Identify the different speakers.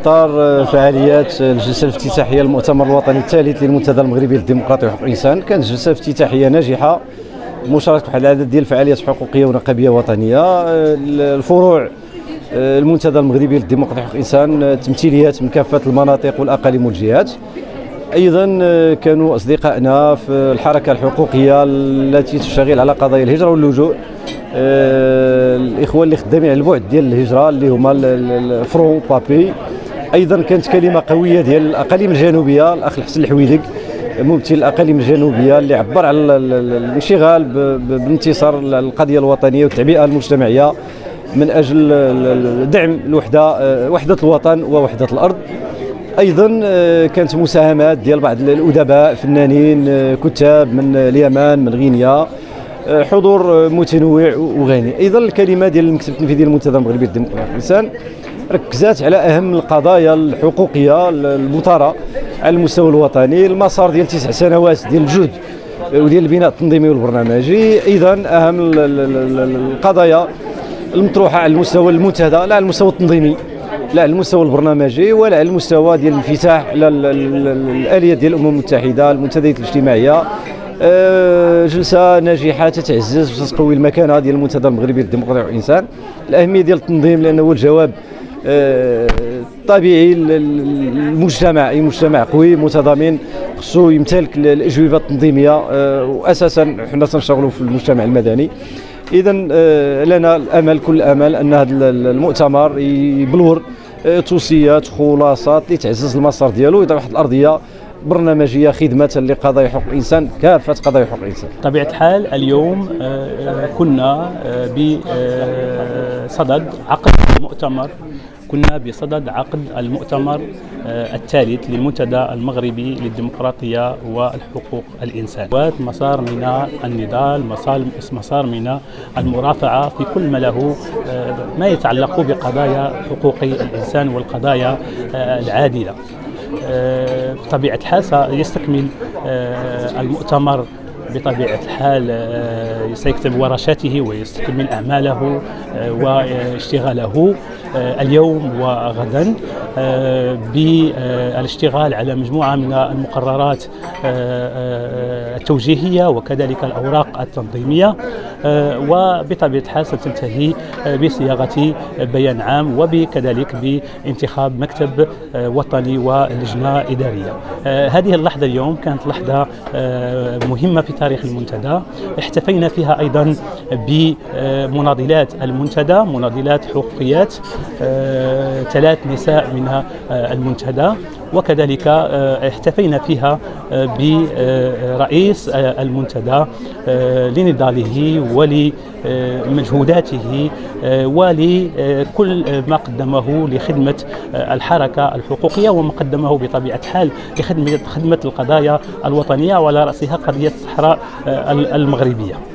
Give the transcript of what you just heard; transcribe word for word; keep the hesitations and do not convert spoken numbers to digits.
Speaker 1: إطار فعاليات الجلسة الافتتاحية للمؤتمر الوطني الثالث للمنتدى المغربي للديمقراطية وحقوق الإنسان، كانت جلسة افتتاحية ناجحة مشاركة واحد العدد ديال الفعاليات حقوقية ونقابية وطنية. الفروع المنتدى المغربي للديمقراطية وحقوق الإنسان تمثيليات من كافة المناطق والأقاليم والجهات. أيضا كانوا أصدقائنا في الحركة الحقوقية التي تشتغل على قضايا الهجرة واللجوء، الإخوة اللي خدامين على البعد ديال الهجرة اللي هما الفرون بابي. أيضا كانت كلمة قوية ديال الأقاليم الجنوبية، الأخ الحسن الحويدق ممثل الأقاليم الجنوبية اللي عبر على الانشغال بانتصار القضية الوطنية والتعبئة المجتمعية من أجل دعم الوحدة وحدة الوطن ووحدة الأرض. ايضا كانت مساهمات ديال بعض الادباء، فنانين، كتاب من اليمن، من غينيا، حضور متنوع وغني. ايضا الكلمه ديال المكتب التنفيذي للمنتدى المغربي للديمقراطيه والانسان ركزات على اهم القضايا الحقوقيه المثاره على المستوى الوطني، المسار ديال تسع سنوات ديال الجهد وديال البناء التنظيمي والبرنامجي. ايضا اهم القضايا المطروحه على المستوى المنتدى، لا على المستوى التنظيمي، لا على المستوى البرنامجي، ولا على المستوى ديال الانفتاح على الاليات ديال الامم المتحده، المنتديات الاجتماعيه. جلسه ناجحه تتعزز وتقوي المكانه ديال المنتدى المغربي للديمقراطيه والانسان، الاهميه ديال التنظيم لانه هو الجواب الطبيعي للمجتمع. اي مجتمع قوي متضامن خصو يمتلك الاجوبه التنظيميه، واساسا حنا تنشتغلوا في المجتمع المدني. إذا لنا الأمل، كل الأمل أن هذا المؤتمر يبلور توصيات خلاصات اللي تعزز المسار ديالو ويضع واحد الأرضية برنامجية خدمة لقضايا حقوق الإنسان، كافة قضايا حقوق الإنسان.
Speaker 2: بطبيعة الحال اليوم كنا بصدد عقد المؤتمر كنا بصدد عقد المؤتمر الثالث للمنتدى المغربي للديمقراطية والحقوق الإنسان، مسار من النضال، مسار من المرافعة في كل ما له ما يتعلق بقضايا حقوق الإنسان والقضايا العادلة. بطبيعة الحال سيستكمل المؤتمر بطبيعة الحال سيكتب ورشاته ويستكمل أعماله واشتغاله اليوم وغدا بالاشتغال على مجموعة من المقررات التوجيهية وكذلك الأوراق التنظيمية، وبطبيعة الحال ستنتهي بصياغة بيان عام وبكذلك بانتخاب مكتب وطني ولجنة إدارية. هذه اللحظة اليوم كانت لحظة مهمة في تاريخ المنتدى، احتفينا فيها أيضا بمناضلات المنتدى، مناضلات حقوقيات، ثلاث نساء من المنتدى، وكذلك احتفينا فيها برئيس المنتدى لنضاله ولمجهوداته ولكل ما قدمه لخدمة الحركة الحقوقية وما قدمه بطبيعة الحال لخدمة خدمة القضايا الوطنية وعلى رأسها قضية الصحراء المغربية.